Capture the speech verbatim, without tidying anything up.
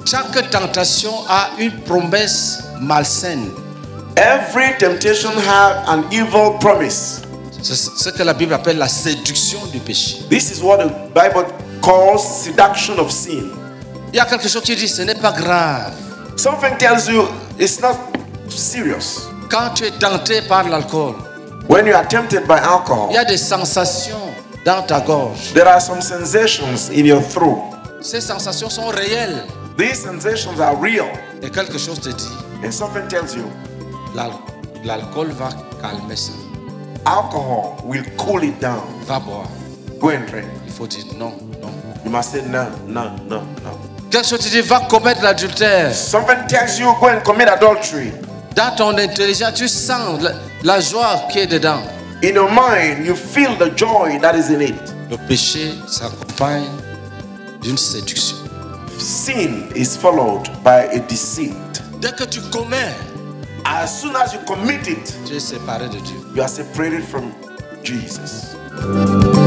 Chaque tentation a une promesse malsaine. Every temptation has an evil promise. C'est ce que la Bible appelle la séduction du péché. This is what the Bible calls seduction of sin. Il y a quelque chose qui dit ce n'est pas grave. Something tells you it's not serious. Quand tu es tenté par l'alcool, When you are tempted by alcohol, il y a des sensations dans ta gorge. there are some sensations in your throat. Ces sensations sont réelles. These sensations are real. Et quelque chose te dit, And something tells you l'al- l'alcool va calmer ça. alcohol will cool it down. Va boire. Go and drink. Il faut dire non, non. You must say no, no, no, no. Quelque chose te dit, va commettre l'adultère. Something tells you go and commit adultery. Dans ton intelligence, tu sens la, la joie qui est dedans. In your mind, you feel the joy that is in it. Le péché s'accompagne d'une séduction. Sin is followed by a deceit. Dès que tu commets, As soon as you commit it, tu es séparé de Dieu. you are separated from Jesus.